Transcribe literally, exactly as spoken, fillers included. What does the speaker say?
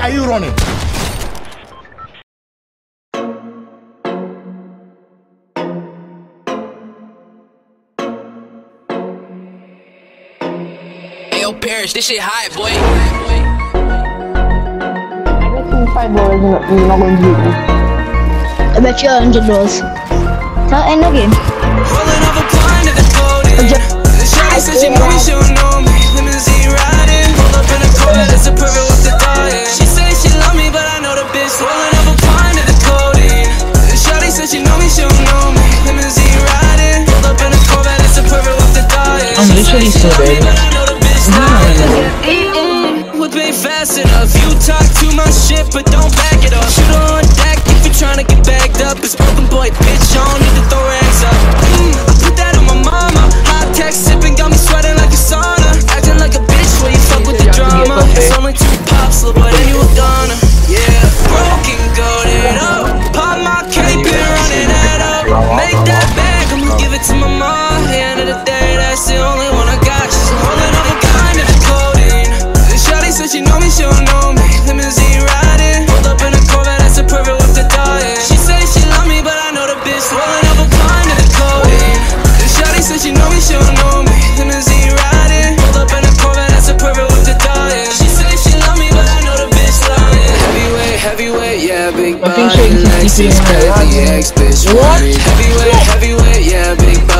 are you running? Yo, Parrish, this shit hot, boy. I bet you five dollars not going to beat me. I bet you a hundred dollars. Tell end the game. Rolling up a blind at the coding. The shawty said she know me, she don't know me. Limousine riding, pulled up in a Corvette, that's a perfect with the dying. She say she love me, but I know the bitch. Rolling up a blind at the coding. The shawty said she know me, she don't know me. Limousine riding, pulled up in a Corvette, that's a perfect with the dying. I'm literally so dead. Would be fast enough. You talk too much shit, but don't back it up. Shoot on deck if you're trying to get bagged up. It's broken boy, bitch, I don't need to throw racks up. Mm, I put that on my mama. Hot tech sipping, got me sweating like a sauna. Acting like a bitch when you fuck with the drama. It's only two pops, little boy, then you a goner. Yeah, broken, goated up. Pop my cape and running that up. Make that bag, I'ma give it to my mom. At the end of the day, that's the only one I got. She's holding up a gun in the coding. Shawty said she know me, she don't know me. Limousine riding, pulled up in a Corvette, that's a perfect with the dying. She say she love me, but I know the bitch. Rolling up a blind in the coding. The shawty said she know me, she don't know me. Limousine riding, pulled up in a Corvette, that's a perfect with the dying. She say she love me, but I know the bitch lying. Heavyweight, heavyweight, yeah, big body, Lexus, crazy ex bitch. Heavyweight, heavyweight, yeah, big body.